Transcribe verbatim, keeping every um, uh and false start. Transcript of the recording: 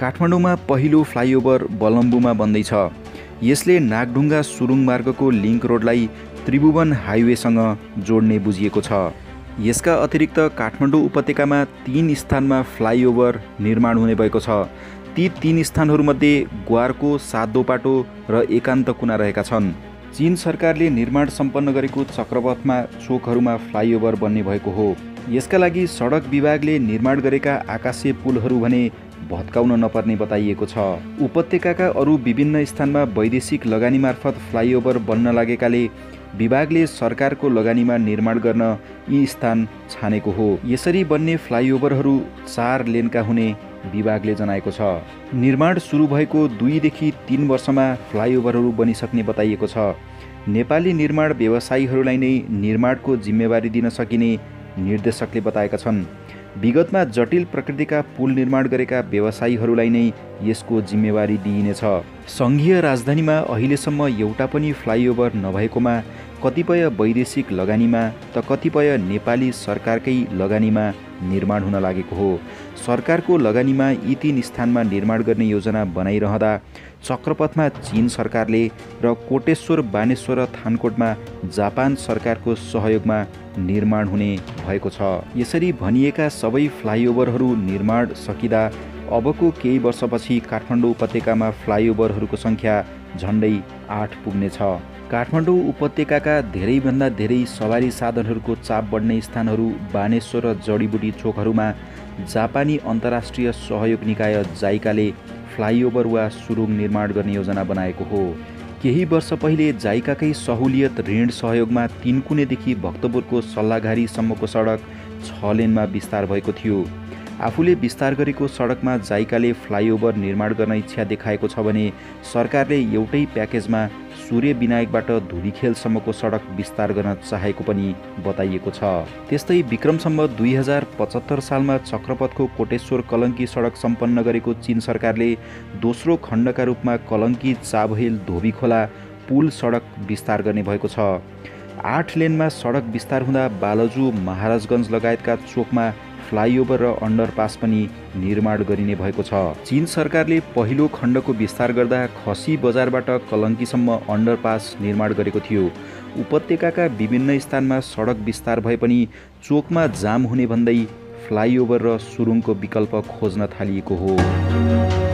काठमाडौँमा पहिलो फ्लाइओभर बलम्बुमा बन्दैछ। यसले नागढुङ्गा सुरुङ मार्गको लिङ्क रोडलाई त्रिभुवन हाइवेसँग जोड्ने बुझिएको छ। यसका अतिरिक्त काठमाडौँ उपत्यकामा तीन स्थानमा फ्लाइओभर निर्माण हुने भएको छ। ती तीन स्थानहरूमध्ये ग्वारको सातदोपाटो र एकान्त कुना रहेका छन्। चीन सरकारले निर्माण सम्पन्न गरेको चक्रपथमा चोकहरूमा फ्लाइओभर बन्ने भएको हो। यसका लागि सडक विभागले निर्माण गरेका आकाशीय पुलहरू भने भत्काउन नपर्ने बताइएको छ। उपत्यकाका अरू विभिन्न स्थानमा वैदेशिक लगानी मार्फत फ्लाइओभर बन्न लागेकाले विभागले सरकारको लगानीमा निर्माण गर्न यी स्थान छानेको हो। यसरी बन्ने फ्लाइओभरहरू चार लेनका हुने विभागले जनाएको छ। निर्माण सुरु भएको दुईदेखि तीन वर्षमा फ्लाइओभरहरू बनिसक्ने बताइएको छ। नेपाली निर्माण व्यवसायीहरूलाई नै निर्माणको जिम्मेवारी दिन सकिने निर्देशकले बताएका छन्। विगतमा जटिल प्रकृतिका पुल निर्माण गरेका व्यवसायीहरूलाई नै यसको जिम्मेवारी दिइनेछ। सङ्घीय राजधानीमा अहिलेसम्म एउटा पनि फ्लाइओभर नभएकोमा कतिपय वैदेशिक लगानीमा त कतिपय नेपाली सरकारकै लगानीमा निर्माण हुन लागेको हो। सरकारको लगानीमा यी तीन स्थानमा निर्माण गर्ने योजना बनाइरहँदा चक्रपथमा चीन सरकारले र कोटेश्वर बानेश्वर थानकोटमा जापान सरकारको सहयोगमा निर्माण हुने भएको छ। यसरी भनिएका सबै फ्लाइओभरहरू निर्माण सकिँदा अबको केही वर्षपछि काठमाडौँ उपत्यकामा फ्लाइओभरहरूको सङ्ख्या झन्डै आठ पुग्नेछ। काठमाडौँ उपत्यकाका धेरैभन्दा धेरै सवारी साधनहरूको चाप बढ्ने स्थानहरू बानेश्वर र जडीबुटी चोकहरूमा जापानी अन्तर्राष्ट्रिय सहयोग निकाय जाइकाले फ्लाइओभर वा सुरुङ निर्माण गर्ने योजना बनाएको हो। केही वर्ष पहिले जाइकाकै सहुलियत ऋण सहयोगमा तीनकुनेदेखि भक्तपुरको सल्लाघारीसम्मको सडक छ लेनमा विस्तार भएको थियो। आफूले विस्तार गरेको सडकमा जाइकाले फ्लाइओभर निर्माण गर्न इच्छा देखाएको छ भने सरकारले एउटै प्याकेजमा सूर्य विनायकबाट धुलीखेलसम्मको सडक विस्तार गर्न चाहेको पनि बताइएको छ। त्यस्तै विक्रमसम्म दुई हजार पचहत्तर सालमा चक्रपथको कोटेश्वर कलङ्की सडक सम्पन्न गरेको चीन सरकारले दोस्रो खण्डका रूपमा कलङ्की चाबहेल धोबीखोला पुल सडक विस्तार गर्ने भएको छ। आठ लेनमा सडक विस्तार हुँदा बालजु महाराजगञ्ज लगायतका चोकमा फ्लाइओभर र अन्डरपास पनि निर्माण गरिने भएको छ। चीन सरकारले पहिलो खण्डको विस्तार गर्दा खसी बजारबाट कलङ्कीसम्म अन्डरपास निर्माण गरेको थियो। उपत्यकाका विभिन्न स्थानमा सडक विस्तार भए पनि चोकमा जाम हुने भन्दै फ्लाइओभर र सुरुङको विकल्प खोज्न थालिएको हो।